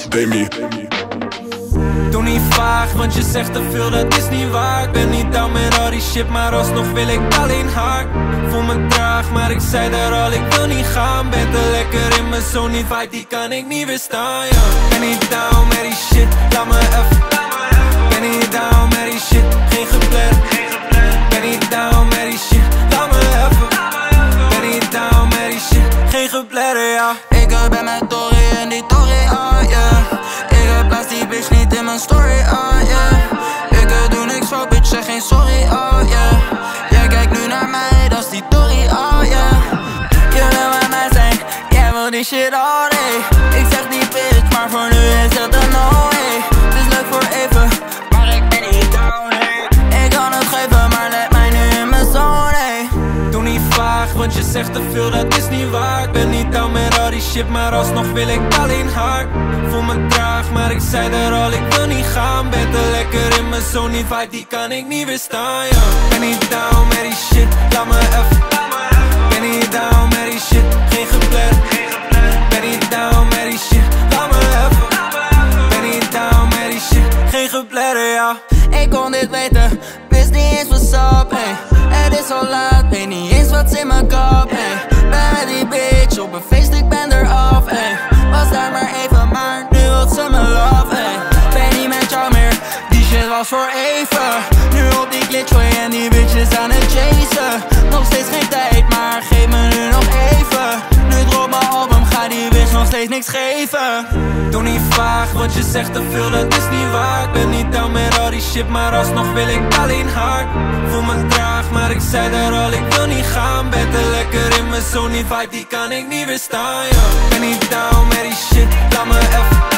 Demi. Doe niet vaag, want je zegt te veel, dat is niet waar. Ik ben niet down met al die shit, maar alsnog wil ik alleen haar. Voel me traag, maar ik zei daar al, ik wil niet gaan. Ben te lekker in mijn zone, die vibe die kan ik niet weerstaan, ja. Ben niet down met die shit, laat me even. Ben niet down met die shit, geen gepland. Ben niet down met die shit, laat me even. Ben niet down met die shit, geen gepland, ja. Ik ben met Tori en die Tori, oh yeah. Ik plaats die bitch niet in mijn story, oh yeah. Ik doe niks fout, bitch, zeg geen sorry, oh yeah. Jij kijkt nu naar mij, dat is die Tori, oh yeah. Je wil met mij zijn, jij wil die shit all day. Ik zeg die bitch, maar voor nu is het een no way. Het is leuk voor even, maar ik ben niet down, hey. Ik kan het geven, maar let mij nu in mijn zone, hey. Doe niet vaag, want je zegt te veel, dat is niet waar. Ik ben niet down met al die shit, maar alsnog wil ik alleen haar. Voel me traag, maar ik zei daar al, ik wil niet gaan. Ben te lekker in mijn zone, die vibe die kan ik niet weerstaan, ja. Ben niet down met die shit, laat me even. Ben niet down met die shit, geen gepland. Ben niet down met die shit, laat me even. Ben niet down met die shit, geen gepland, ja. Ik kon dit weten, wist niet eens what's up, hey. Het is al laat, weet niet eens wat's in mijn kop, hey. Ben met die bitch op een feest, ik ben eraf, hey. Was daar maar even, maar nu wilt ze me love, hey. Ben niet met jou meer, die shit was voor even. Nu op die glitchway en die bitches aan het chasen. Nog steeds geen tijd, maar geef me nu nog even. Nu drop mijn album, ga die bitch nog steeds niks geven. Doe niet vaag, want je zegt te veel, dat is niet waar. Ik ben niet down met al die shit, maar alsnog wil ik alleen haar. Voel me traag, maar ik zei daar al, ik wil niet gaan. Ben te lekker in mijn zone, die vibe die kan ik niet weerstaan, ja. Ben niet down met die shit, laat me even.